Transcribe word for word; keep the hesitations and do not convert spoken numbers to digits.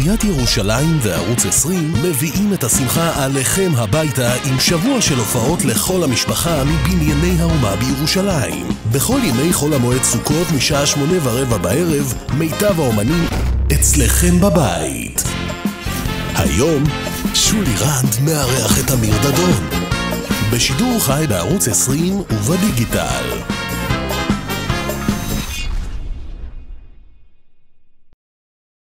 עיריית ירושלים וערוץ עשרים מביאים את השמחה עליכם הביתה עם שבוע של הופעות לכל המשפחה מבנייני האומה בירושלים. בכל ימי חול המועד סוכות משעה שמונה ורבע בערב, מיטב האומנים אצלכם בבית. היום שולי רנד מארח את אמיר דדון בשידור חי בערוץ עשרים ובדיגיטל.